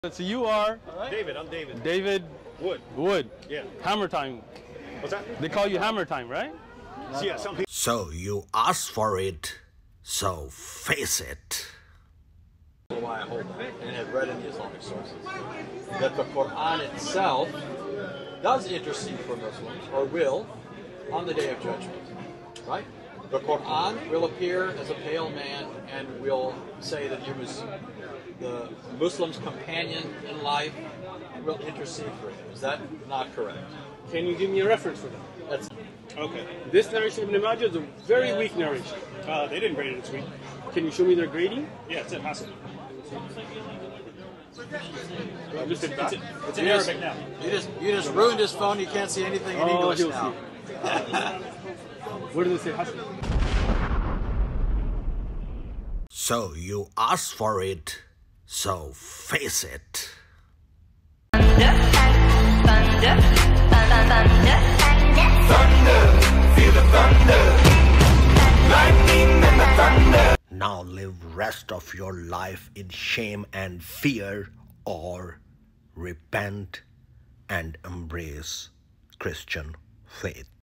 So you are David, I'm David. David Wood. Wood. Yeah. Hammer Time. What's that? They call you Hammer Time, right? Yeah, some people. So you asked for it, so face it. Why I hold that, and have read in the Islamic sources, that the Quran itself does intercede for Muslims, or will, on the Day of Judgment. Right? The Quran will appear as a pale man and will say that he was the Muslim's companion in life and will intercede for him. Is that not correct? Can you give me a reference for that? That's Okay. This narration of Ibn Majah is a very weak narration. They didn't grade it this week. Can you show me their grading? Yeah, it's in Hassan. Just in back. It's in Arabic now. you just ruined his phone. You can't see anything in English he'll now. Where does it say Hassan? So you asked for it, so face it. Now live rest of your life in shame and fear, or repent and embrace Christian faith.